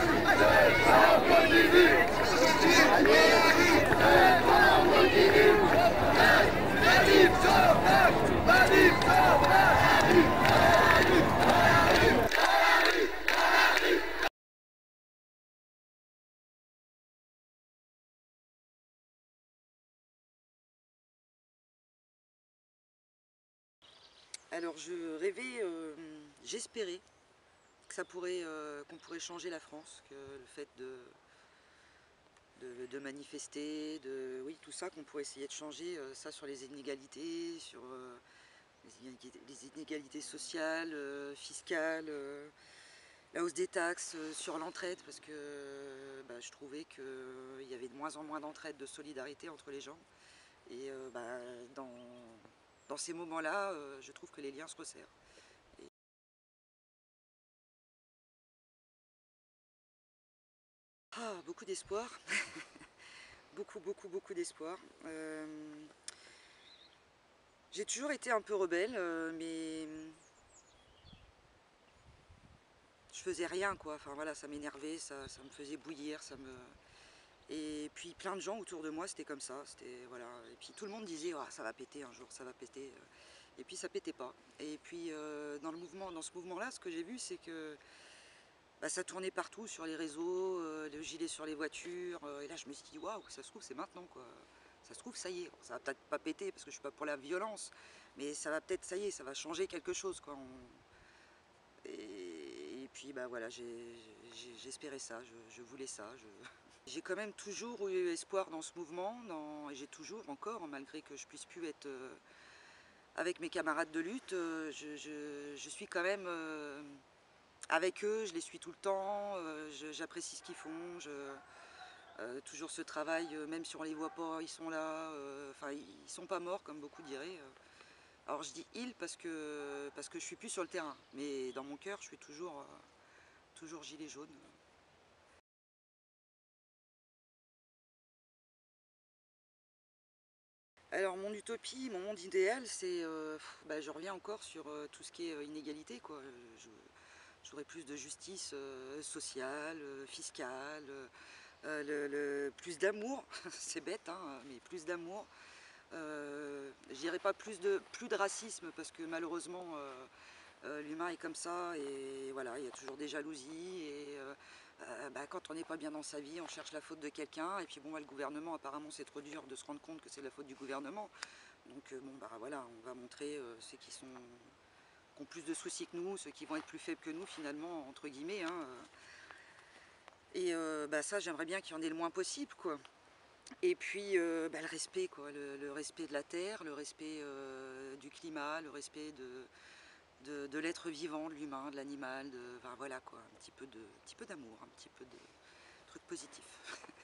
Alors je rêvais, j'espérais que ça pourrait, qu'on pourrait changer la France, que le fait de manifester, oui, tout ça, qu'on pourrait essayer de changer ça sur les inégalités, sur les inégalités sociales, fiscales, la hausse des taxes, sur l'entraide, parce que bah, je trouvais qu'il y avait de moins en moins d'entraide, de solidarité entre les gens. Et bah, dans ces moments-là, je trouve que les liens se resserrent. Ah, beaucoup d'espoir, beaucoup d'espoir. J'ai toujours été un peu rebelle, mais je faisais rien, quoi. Enfin voilà, ça m'énervait, ça me faisait bouillir, Et puis plein de gens autour de moi, c'était comme ça, c'était voilà. Et puis tout le monde disait, oh, ça va péter un jour, ça va péter. Et puis ça pétait pas. Et puis dans ce mouvement-là, ce que j'ai vu, c'est que bah, ça tournait partout sur les réseaux, le gilet sur les voitures. Et là, je me suis dit, waouh, ça se trouve, c'est maintenant, quoi. Ça se trouve, ça y est. Ça va peut-être pas péter parce que je suis pas pour la violence, mais ça va peut-être, ça y est, ça va changer quelque chose, quoi. Et puis, bah voilà, j'espérais ça, je voulais ça. J'ai quand même toujours eu espoir dans ce mouvement, et j'ai toujours encore, malgré que je puisse plus être avec mes camarades de lutte, je suis quand même avec eux, je les suis tout le temps, j'apprécie ce qu'ils font, toujours ce travail, même si on les voit pas, ils sont là, enfin ils sont pas morts comme beaucoup diraient. Alors je dis ils parce que je suis plus sur le terrain, mais dans mon cœur je suis toujours gilet jaune. Alors mon utopie, mon monde idéal, c'est, bah, je reviens encore sur tout ce qui est inégalité, quoi. J'aurais plus de justice sociale, fiscale, plus d'amour, c'est bête, hein, mais plus d'amour. Je dirais pas plus de racisme parce que malheureusement l'humain est comme ça et voilà, il y a toujours des jalousies et bah, quand on n'est pas bien dans sa vie, on cherche la faute de quelqu'un et puis bon, bah, le gouvernement apparemment c'est trop dur de se rendre compte que c'est la faute du gouvernement. Donc bon bah voilà, on va montrer ceux qui ont plus de soucis que nous, ceux qui vont être plus faibles que nous finalement, entre guillemets. Hein, et bah, ça j'aimerais bien qu'il y en ait le moins possible, quoi. Et puis bah, le respect, quoi, le respect de la terre, le respect du climat, le respect de l'être vivant, de l'humain, de l'animal, enfin, voilà quoi, un petit peu d'amour, un petit peu de trucs positifs.